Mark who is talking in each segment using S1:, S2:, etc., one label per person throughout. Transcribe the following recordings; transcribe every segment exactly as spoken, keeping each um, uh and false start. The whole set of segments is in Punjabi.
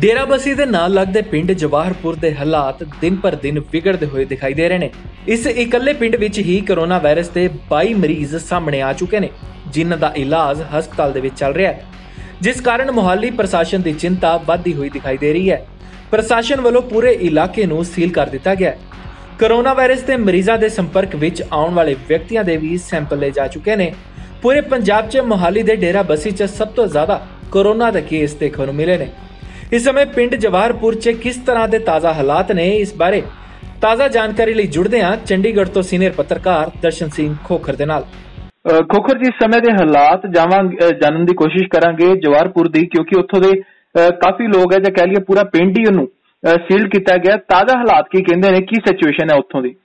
S1: डेराबस्सी ਦੇ ਨਾਲ ਲੱਗਦੇ ਪਿੰਡ ਜਵਾਹਰਪੁਰ ਦੇ ਹਾਲਾਤ ਦਿਨ ਪਰ ਦਿਨ ਵਿਗੜਦੇ ਹੋਏ ਦਿਖਾਈ ਦੇ ਰਹੇ ਨੇ। ਇਸ ਇਕੱਲੇ ਪਿੰਡ ਵਿੱਚ ਹੀ ਕੋਰੋਨਾ ਵਾਇਰਸ ਦੇ ਬਾਈ ਮਰੀਜ਼ ਸਾਹਮਣੇ ਆ ਚੁੱਕੇ ਨੇ, ਜਿਨ੍ਹਾਂ ਦਾ ਇਲਾਜ ਹਸਪਤਾਲ ਦੇ ਵਿੱਚ ਚੱਲ ਰਿਹਾ ਹੈ, ਜਿਸ ਕਾਰਨ ਮੁਹਾਲੀ ਪ੍ਰਸ਼ਾਸਨ ਦੀ ਚਿੰਤਾ ਵੱਧਦੀ ਹੋਈ ਦਿਖਾਈ ਦੇ ਰਹੀ ਹੈ। ਪ੍ਰਸ਼ਾਸਨ ਵੱਲੋਂ ਪੂਰੇ ਇਲਾਕੇ ਨੂੰ ਸੀਲ ਕਰ ਦਿੱਤਾ ਗਿਆ ਹੈ। ਕੋਰੋਨਾ ਵਾਇਰਸ ਦੇ ਮਰੀਜ਼ਾਂ ਦੇ ਸੰਪਰਕ ਵਿੱਚ ਆਉਣ ਵਾਲੇ ਵਿਅਕਤੀਆਂ ਦੇ ਵੀ ਸੈਂਪਲ ਲਏ ਜਾ ਚੁੱਕੇ ਨੇ। ਪੂਰੇ ਪੰਜਾਬ 'ਚ ਮੁਹਾਲੀ ਦੇ ਡੇਰਾਬੱਸੀ 'ਚ ਸਭ ਤੋਂ ਜ਼ਿਆਦਾ ਕੋਰੋਨਾ ਦੇ ਕੇਸ ਦੇਖਣ ਨੂੰ ਮਿਲੇ ਨੇ। इस समय पिंड जवाहरपुर च किस तरह के ताज़ा हालात ने, इस बारे ताज़ा जानकारी लिए जुड़ते हैं चंडीगढ़ तो सीनियर पत्रकार दर्शन सिंह खोखर दे नाल।
S2: खोखर जी, इस समय के हालात जावां जानने की कोशिश करांगे जवाहरपुर दी, क्योंकि उत्थों दे काफी लोग है, कह लीए पूरा पिंड ही उन्होंने सील किया गया। ताज़ा हालात की कहते हैं, की सिचुएशन है उत्थों दी?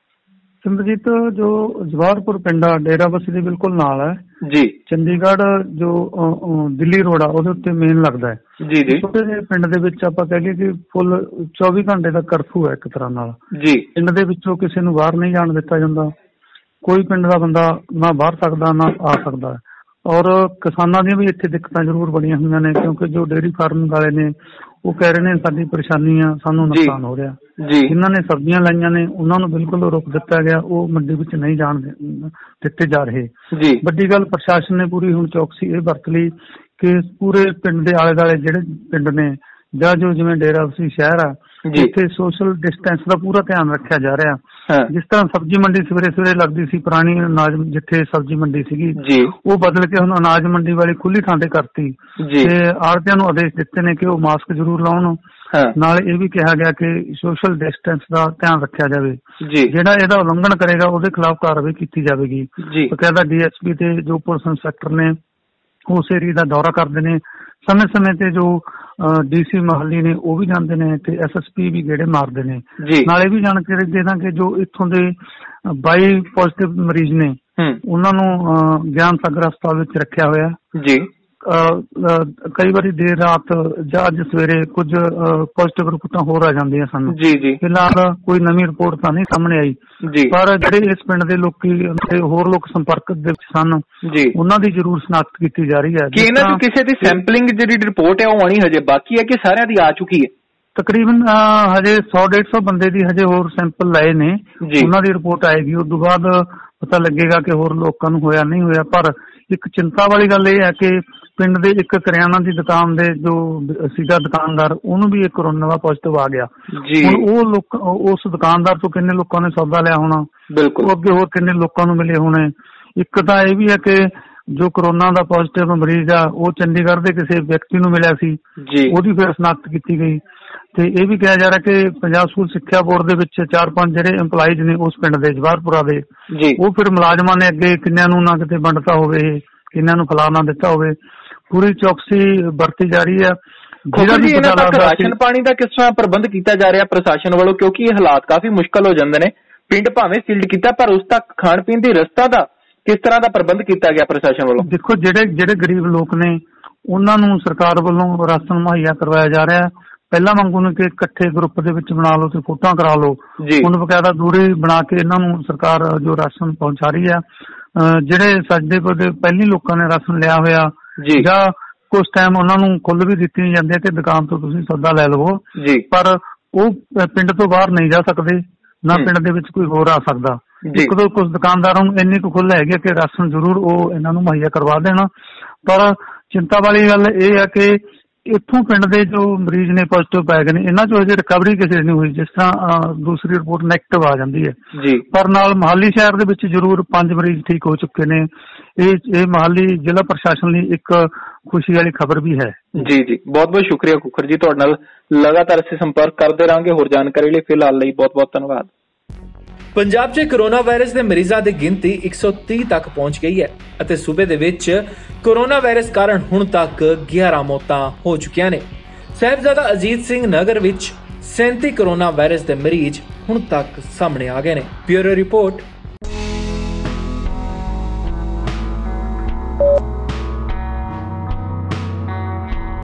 S3: सिमरजीत, जो जवाहरपुर पिंड आ डेराबस्सी दे बिल्कुल नाल है
S2: जी।
S3: चंडीगढ़ जो दिल्ली रोड आ ਉਹਦੇ ਉੱਤੇ ਮੇਨ ਲੱਗਦਾ ਹੈ
S2: ਜੀ ਜੀ।
S3: ਛੋਟੇ ਜਿਹੇ ਪਿੰਡ ਦੇ ਵਿੱਚ ਆਪਾਂ ਕਹਿ ਲਈਏ ਕਿ ਫੁੱਲ ਚੌਵੀ ਘੰਟੇ ਦਾ ਕਰਫਿਊ ਹੈ ਇੱਕ ਤਰ੍ਹਾਂ ਨਾਲ
S2: ਜੀ।
S3: ਪਿੰਡ ਦੇ ਵਿੱਚੋਂ ਕਿਸੇ ਨੂੰ ਬਾਹਰ ਨਹੀਂ ਜਾਣ ਦਿੱਤਾ ਜਾਂਦਾ। ਕੋਈ ਪਿੰਡ ਦਾ ਬੰਦਾ ਨਾ ਬਾਹਰ ਸਕਦਾ ਨਾ ਆ ਸਕਦਾ। ਔਰ ਕਿਸਾਨਾਂ ਦੀਆਂ ਵੀ ਇੱਥੇ ਦਿੱਕਤਾਂ ਜ਼ਰੂਰ ਬਣੀਆਂ ਹੋਈਆਂ ਨੇ, ਕਿਉਂਕਿ ਜੋ ਡੇਅਰੀ ਫਾਰਮ ਵਾਲੇ ਨੇ ਉਹ ਕਹਿ ਰਹੇ ਨੇ ਸਾਡੀ ਪਰੇਸ਼ਾਨੀ ਆ, ਸਾਨੂੰ ਨੁਕਸਾਨ ਹੋ ਰਿਹਾ। ਜਿਨ੍ਹਾਂ ਨੇ ਸਬਜ਼ੀਆਂ ਲਾਈਆਂ ਨੇ ਉਹਨਾਂ ਨੂੰ ਬਿਲਕੁਲ ਰੋਕ ਦਿੱਤਾ ਗਿਆ, ਉਹ ਮੰਡੀ ਵਿੱਚ ਨਹੀਂ ਜਾਣ ਦਿੱਤੇ ਜਾ ਰਹੇ। ਵੱਡੀ ਗੱਲ, ਪ੍ਰਸ਼ਾਸਨ ਨੇ ਪੂਰੀ ਹੁਣ ਚੌਕਸੀ ਇਹ ਵਰਤ ਲਈ ਕਿ ਪੂਰੇ ਪਿੰਡ ਦੇ ਆਲੇ ਦੁਆਲੇ ਜਿਹੜੇ ਪਿੰਡ ਨੇ ਜਾਂ ਜੋ ਜਿਵੇਂ ਡੇਰਾਬੱਸੀ ਸ਼ਹਿਰ ਆ, ਜਿੱਥੇ ਸੋਸ਼ਲ ਡਿਸਟੈਂਸ ਦਾ ਪੂਰਾ ਧਿਆਨ ਰੱਖਿਆ ਜਾ ਰਿਹਾ। ਜਿਸ ਤਰ੍ਹਾਂ ਸਬਜ਼ੀ ਮੰਡੀ ਸਵੇਰੇ ਸਵੇਰੇ ਲੱਗਦੀ ਸੀ, ਪੁਰਾਣੀ ਅਨਾਜ ਜਿੱਥੇ ਸਬਜ਼ੀ ਮੰਡੀ ਸੀਗੀ ਉਹ ਬਦਲ ਕੇ ਹੁਣ ਅਨਾਜ ਮੰਡੀ ਵਾਲੀ ਖੁੱਲੀ ਥਾਂ ਤੇ ਕਰਤੀ ਤੇ ਆੜ੍ਹਤੀਆਂ ਨੂੰ ਆਦੇਸ਼ ਦਿੱਤੇ ਨੇ ਕਿ ਉਹ ਮਾਸਕ ਜ਼ਰੂਰ ਲਾਉਣ। ਨਾਲ ਇਹ ਵੀ ਕਿਹਾ ਗਿਆ ਕਿ ਸੋਸ਼ਲ ਡਿਸਟੈਂਸ ਦਾ ਧਿਆਨ ਰੱਖਿਆ ਜਾਵੇ। ਜਿਹੜਾ ਇਹਦਾ ਉਲੰਘਣ ਕਰੇਗਾ ਉਹਦੇ ਖਿਲਾਫ ਕਾਰਵਾਈ ਕੀਤੀ ਜਾਵੇਗੀ। ਬਕਾਇਦਾ ਡੀ ਐਸ ਪੀ ਤੇ ਜੋ ਪੁਲਿਸ ਇੰਸਪੈਕਟਰ ਨੇ ਉਸ ਏਰੀਏ ਦਾ ਦੌਰਾ ਕਰਦੇ ਨੇ। ਸਮੇਂ ਸਮੇਂ ਤੇ ਜੋ ਡੀ ਸੀ ਮੁਹਾਲੀ ਨੇ ਉਹ ਵੀ ਜਾਂਦੇ ਨੇ ਤੇ ਐਸ ਐਸ ਪੀ ਵੀ ਗੇੜੇ ਮਾਰਦੇ ਨੇ। ਨਾਲ ਇਹ ਵੀ ਜਾਣਕਾਰੀ ਦੇ ਦਾਂ ਕਿ ਜੋ ਇੱਥੋਂ ਦੇ ਬਾਈ ਪੋਜ਼ਿਟਿਵ ਮਰੀਜ਼ ਨੇ ਉਹਨਾਂ ਨੂੰ ਗਿਆਨ ਸਾਗਰ ਹਸਪਤਾਲ ਵਿੱਚ ਰੱਖਿਆ ਹੋਇਆ ਜੀ। ਕਈ ਵਾਰੀ ਦੇਰ ਰਾਤ ਜਾਂ ਅੱਜ ਸਵੇਰੇ ਕੁਝ ਪੋਜ਼ਿਟਿਵ ਰਿਪੋਰਟਾਂ ਹੋਰ ਆ ਜਾਂਦੀਆਂ ਸਨ। ਫਿਲਹਾਲ ਕੋਈ ਨਵੀਂ ਰਿਪੋਰਟ ਤਾਂ ਨਹੀਂ ਸਾਹਮਣੇ ਆਈ, ਪਰ ਜਿਹੜੇ ਇਸ ਪਿੰਡ ਦੇ ਲੋਕੀ ਤੇ ਹੋਰ ਲੋਕ ਸੰਪਰਕ ਦੇ ਵਿੱਚ ਸਨ ਉਹਨਾਂ ਦੀ ਜ਼ਰੂਰ ਸ਼ਨਾਖਤ ਕੀਤੀ ਜਾ ਰਹੀ ਹੈ।
S2: ਕਿ ਇਹਨਾਂ ਦੀ ਕਿਸੇ ਦੀ ਸੈਂਪਲਿੰਗ ਜਿਹੜੀ ਰਿਪੋਰਟ ਹੈ ਉਹ ਆਉਣੀ ਹਜੇ ਬਾਕੀ ਹੈ ਕਿ ਸਾਰਿਆਂ ਦੀ ਆ ਚੁੱਕੀ ਹੈ?
S3: ਤਕਰੀਬਨ ਹਜੇ ਸੌ ਡੇਢ ਸੌ ਬੰਦੇ ਦੀ ਹਜੇ ਹੋਰ ਸੈਂਪਲ ਲਏ ਨੇ, ਉਹਨਾਂ ਦੀ ਰਿਪੋਰਟ ਆਏਗੀ। ਉਸ ਤੋਂ ਬਾਅਦ ਪਤਾ ਲੱਗੇਗਾ ਕਿ ਹੋਰ ਲੋਕਾਂ ਨੂੰ ਹੋਇਆ ਨਹੀਂ ਹੋਇਆ। ਪਰ ਇੱਕ ਚਿੰਤਾ ਵਾਲੀ ਗੱਲ ਇਹ ਹੈ ਕਿ ਪਿੰਡ ਦੇ ਇੱਕ ਕਰਿਆਨਾ ਦੀ ਦੁਕਾਨ ਦੇ ਜੋ ਸੀਗਾ ਦੁਕਾਨਦਾਰ, ਉਹਨੂੰ ਵੀ ਇੱਕ ਕੋਰੋਨਾ ਦਾ ਪੋਜ਼ਿਟਿਵ ਆ ਗਿਆ। ਹੁਣ ਉਹ ਲੋਕ ਉਸ ਦੁਕਾਨਦਾਰ ਤੋਂ ਕਿੰਨੇ ਲੋਕਾਂ ਨੇ ਸੌਦਾ ਲਿਆ ਹੋਣਾ, ਉਹ ਅੱਗੇ ਹੋਰ ਕਿੰਨੇ ਲੋਕਾਂ ਨੂੰ ਮਿਲੇ ਹੋਣੇ। ਇੱਕ ਤਾਂ ਇਹ ਵੀ ਹੈ ਕਿ ਜੋ ਕੋਰੋਨਾ ਦਾ ਪੋਜ਼ਿਟਿਵ ਮਰੀਜ਼ ਆ ਉਹ ਚੰਡੀਗੜ੍ਹ ਦੇ ਕਿਸੇ ਵਿਅਕਤੀ ਨੂੰ ਮਿਲਿਆ ਸੀ, ਉਹਦੀ ਫਿਰ ਸ਼ਨਾਖਤ ਕੀਤੀ ਗਈ। ਤੇ ਇਹ ਵੀ ਕਿਹਾ ਜਾ ਰਿਹਾ ਕਿ ਪੰਜਾਬ ਸਕੂਲ ਸਿੱਖਿਆ ਬੋਰਡ ਦੇ ਵਿੱਚ ਚਾਰ ਪੰਜ ਜਿਹੜੇ ਇੰਪਲਾਈਜ਼ ਨੇ ਉਸ ਪਿੰਡ ਦੇ ਜਵਾਹਰਪੁਰਾ ਦੇ, ਉਹ ਫਿਰ ਮੁਲਾਜ਼ਮਾਂ ਨੇ ਅੱਗੇ ਕਿੰਨਿਆਂ ਨੂੰ ਨਾ ਕਿਤੇ ਵੰਡਤਾ ਹੋਵੇ, ਕਿੰਨਿਆਂ ਨੂੰ ਫੈਲਾ ਨਾ ਦਿੱਤਾ ਹੋਵੇ। ਪੂਰੀ ਚੌਕਸੀ ਵਰਤੀ ਜਾ ਰਹੀ ਹੈ।
S2: ਰਾਸ਼ਨ ਪਾਣੀ ਦਾ ਕਿਸ ਤਰ੍ਹਾਂ ਪ੍ਰਬੰਧ ਕੀਤਾ ਜਾ ਰਿਹਾ ਪ੍ਰਸ਼ਾਸਨ ਵੱਲੋਂ, ਕਿਉਂਕਿ ਇਹ ਹਾਲਾਤ ਕਾਫੀ ਮੁਸ਼ਕਲ ਹੋ ਜਾਂਦੇ ਨੇ? ਪਿੰਡ ਭਾਵੇਂ ਸੀਲਡ ਕੀਤਾ ਪਰ ਉਸ ਤੱਕ ਖਾਣ ਪੀਣ ਦੀ ਰਸਤਾ ਦਾ ਕਿਸ ਤਰ੍ਹਾਂ ਦਾ ਪ੍ਰਬੰਧ ਕੀਤਾ ਗਿਆ ਪ੍ਰਸ਼ਾਸਨ ਵੱਲੋਂ?
S3: ਦੇਖੋ, ਜਿਹੜੇ ਜਿਹੜੇ ਗਰੀਬ ਲੋਕ ਨੇ ਉਹਨਾਂ ਨੂੰ ਸਰਕਾਰ ਵੱਲੋਂ ਰਾਸ਼ਨ ਮੁਹੱਈਆ ਕਰਵਾਇਆ ਜਾ ਰਿਹਾ। ਪਹਿਲਾਂ ਵਾਂਗੂ ਨੂੰ ਕਿ ਇਕੱਠੇ ਗਰੁੱਪ ਦੇ ਵਿੱਚ ਬਣਾ ਲਓ ਤੇ ਫੋਟੋਆਂ ਕਰਾ ਲਓ, ਹੁਣ ਬਕਾਇਦਾ ਦੂਰੀ ਬਣਾ ਕੇ ਇਹਨਾਂ ਨੂੰ ਸਰਕਾਰ ਜੋ ਰਾਸ਼ਨ ਪਹੁੰਚਾ ਰਹੀ ਆ। ਜਿਹੜੇ ਸਾਡੇ ਕੋਲ ਪਹਿਲੀ ਲੋਕਾਂ ਨੇ ਰਾਸ਼ਨ ਲਿਆ ਹੋਇਆ ਜਾਂ ਕੁਛ ਟਾਈਮ ਉਹਨਾਂ ਨੂੰ ਖੁੱਲ੍ਹ ਵੀ ਦਿੱਤੀ ਜਾਂਦੀ ਹੈ ਕਿ ਦੁਕਾਨ ਤੋਂ ਤੁਸੀਂ ਸੌਦਾ ਲੈ ਲਵੋ, ਪਰ ਉਹ ਪਿੰਡ ਤੋਂ ਬਾਹਰ ਨਹੀਂ ਜਾ ਸਕਦੇ, ਨਾ ਪਿੰਡ ਦੇ ਵਿੱਚ ਕੋਈ ਹੋਰ ਆ ਸਕਦਾ। ਇੱਕ ਦੋ ਕੁਝ ਦੁਕਾਨਦਾਰਾਂ ਨੂੰ ਇੰਨੀ ਕੁ ਖੁੱਲ੍ਹ ਹੈਗੀ ਕਿ ਰਾਸ਼ਨ ਜ਼ਰੂਰ ਉਹ ਇਹਨਾਂ ਨੂੰ ਮੁਹੱਈਆ ਕਰਵਾ ਦੇਣਾ। ਪਰ ਚਿੰਤਾ ਵਾਲੀ ਗੱਲ ਇਹ ਹੈ ਕਿ ਇੱਥੋਂ ਪਿੰਡ ਦੇ ਜੋ ਮਰੀਜ਼ ਨੇ ਪੋਜ਼ਿਟਿਵ ਪਾਏ ਗਏ ਨੇ, ਇਹਨਾਂ ਚੋਂ ਅਜੇ ਰਿਕਵਰੀ ਕਿਸੇ ਦੀ ਨਹੀਂ ਹੋਈ। ਜਿਸ ਤਰ੍ਹਾਂ ਦੂਸਰੀ ਰਿਪੋਰਟ ਨੈਗੇਟਿਵ ਆ ਜਾਂਦੀ ਹੈ, ਪਰ ਨਾਲ ਮੁਹਾਲੀ ਸ਼ਹਿਰ ਦੇ ਵਿੱਚ ਜ਼ਰੂਰ ਪੰਜ ਮਰੀਜ਼ ਠੀਕ ਹੋ ਚੁੱਕੇ ਨੇ। ਇਹ ਇਹ ਮੁਹਾਲੀ ਜ਼ਿਲ੍ਹਾ ਪ੍ਰਸ਼ਾਸਨ ਲਈ ਇੱਕ ਖੁਸ਼ੀ ਵਾਲੀ ਖਬਰ ਵੀ ਹੈ।
S2: ਜੀ ਜੀ, ਬਹੁਤ ਬਹੁਤ ਸ਼ੁਕਰੀਆ ਖੁੱਖਰ ਜੀ, ਤੁਹਾਡੇ ਨਾਲ ਲਗਾਤਾਰ ਅਸੀਂ ਸੰਪਰਕ ਕਰਦੇ ਰਹਾਂਗੇ ਹੋਰ ਜਾਣਕਾਰੀ ਲਈ। ਫਿਲਹਾਲ ਲਈ ਬਹੁਤ ਬਹੁਤ ਧੰਨਵਾਦ।
S1: ਪੰਜਾਬ 'ਚ ਕੋਰੋਨਾ ਵਾਇਰਸ ਦੇ ਮਰੀਜ਼ਾਂ ਦੀ ਗਿਣਤੀ ਇੱਕ ਸੌ ਤੀਹ ਤੱਕ ਪਹੁੰਚ ਗਈ ਹੈ ਅਤੇ ਸੂਬੇ ਦੇ ਵਿੱਚ ਕੋਰੋਨਾ ਵਾਇਰਸ ਕਾਰਨ ਹੁਣ ਤੱਕ ਗਿਆਰਾਂ ਮੌਤਾਂ ਹੋ ਚੁੱਕੀਆਂ ਨੇ। ਸਾਹਿਬਜ਼ਾਦਾ ਅਜੀਤ ਸਿੰਘ ਨਗਰ ਵਿੱਚ ਸੈਂਤੀ ਕੋਰੋਨਾ ਵਾਇਰਸ ਦੇ ਮਰੀਜ਼ ਹੁਣ ਤੱਕ ਸਾਹਮਣੇ ਆ ਗਏ ਨੇ। Bureau report.